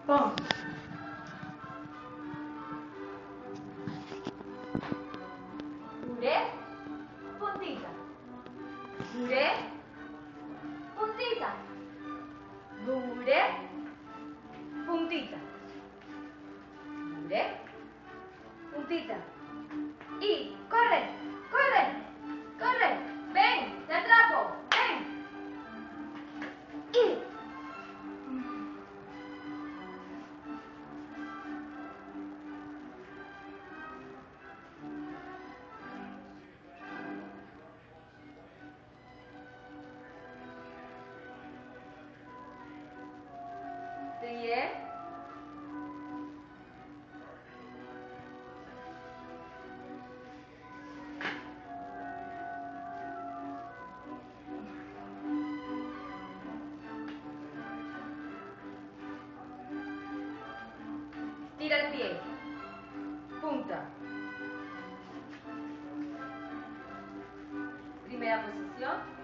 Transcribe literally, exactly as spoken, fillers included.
Pon. Dure, puntita. Dure, puntita. Dure, puntita. Dure, puntita. Y corre, corre, corre. Ven, te atrapo. Ven. Y sigue. Tira el pie. Punta. Primera posición.